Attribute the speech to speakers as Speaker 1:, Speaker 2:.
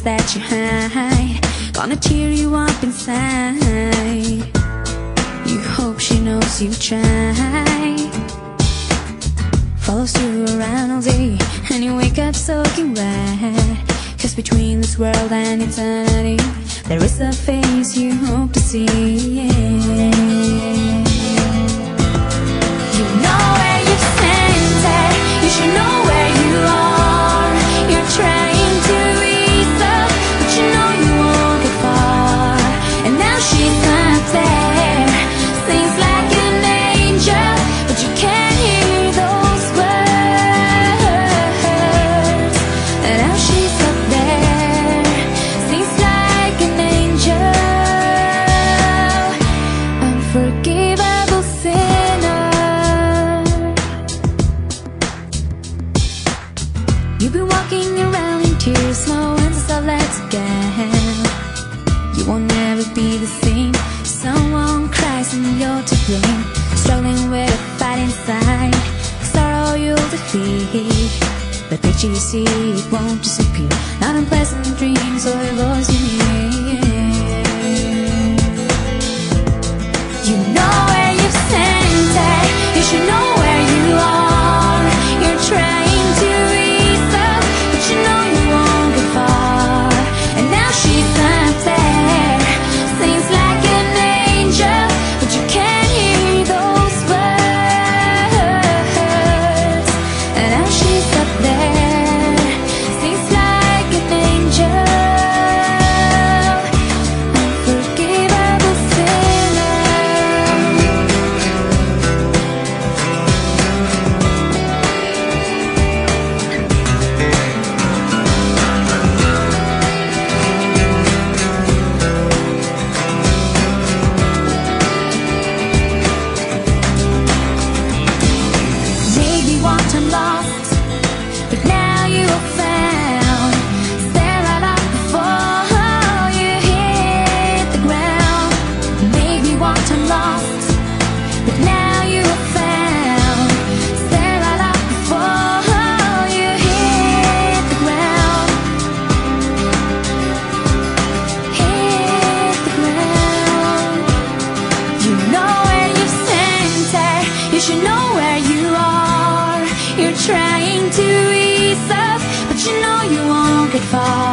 Speaker 1: that you hide, gonna tear you up inside. You hope she knows you tried. Follows you around all day, and you wake up soaking wet. 'Cause between this world and eternity, there is a face you hope to see. You know where you've sent it, you should know where you are. You're trying to ease up, but you know you won't get far. And now she's not there, seems like an angel, but you can't hear those words. And now she's up there, seems like an angel. Unforgivable sinner. You've been walking around in tears, no answers are left again. You won't ever be the same. Someone cries and you're to blame. Struggling with a fight inside, sorrow you'll defeat. The picture you see, it won't disappear. Not unpleasant dreams or a voice you hear. You know where you've sent it, you should know where you are. You're trying to ease up, but you know you won't get far. And now she's not there, seems like an angel, but you can't hear those words. And now she's up there, seems like an angel. Unforgivable sinner. Maybe one time lost, but now you are found. Stare right up before you hit the ground. Maybe one time lost, but now you are found. Stare right up before you hit the ground. Hit the ground. You know where you've sent her, you should know where you are. You're trying to ease up, but you know you won't get far.